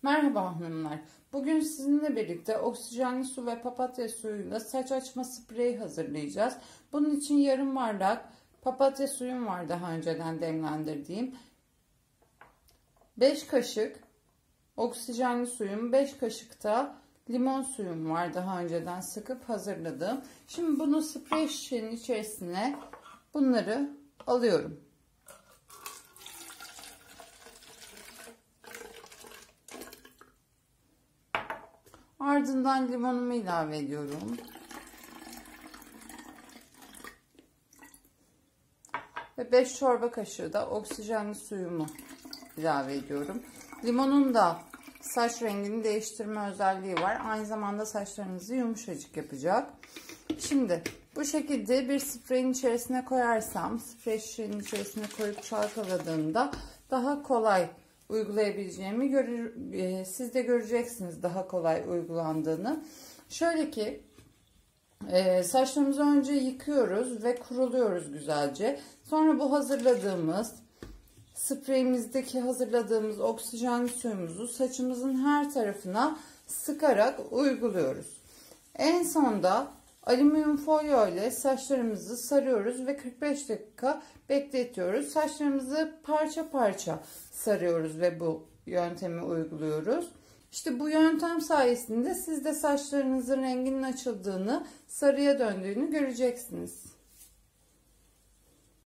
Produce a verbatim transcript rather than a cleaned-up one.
Merhaba hanımlar. Bugün sizinle birlikte oksijenli su ve papatya suyuyla saç açma spreyi hazırlayacağız. Bunun için yarım bardak papatya suyum var, daha önceden demlendirdiğim. beş kaşık oksijenli suyum, beş kaşık da limon suyum var, daha önceden sıkıp hazırladım. Şimdi bunu sprey şişenin içerisine bunları alıyorum. Ardından limonumu ilave ediyorum. Ve beş çorba kaşığı da oksijenli suyumu ilave ediyorum. Limonun da saç rengini değiştirme özelliği var. Aynı zamanda saçlarınızı yumuşacık yapacak. Şimdi bu şekilde bir spreyin içerisine koyarsam, sprey şişenin içerisine koyup çalkaladığımda daha kolay uygulayabileceğimi görür, e, siz de göreceksiniz daha kolay uygulandığını. Şöyle ki e, saçlarımızı önce yıkıyoruz ve kuruluyoruz güzelce. Sonra bu hazırladığımız spreyimizdeki hazırladığımız oksijenli suyumuzu saçımızın her tarafına sıkarak uyguluyoruz. En sonda alüminyum folyo ile saçlarımızı sarıyoruz ve kırk beş dakika bekletiyoruz. Saçlarımızı parça parça sarıyoruz ve bu yöntemi uyguluyoruz. İşte bu yöntem sayesinde siz de saçlarınızın renginin açıldığını, sarıya döndüğünü göreceksiniz.